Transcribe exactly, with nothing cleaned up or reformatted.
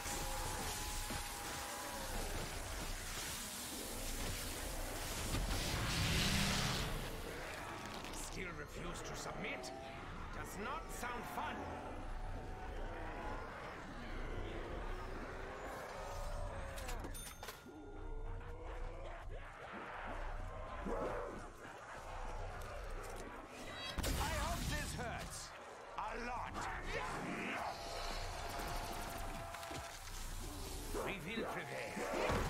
Still refuse to submit? Does not sound fun. I hope this hurts. A lot. We will prevail.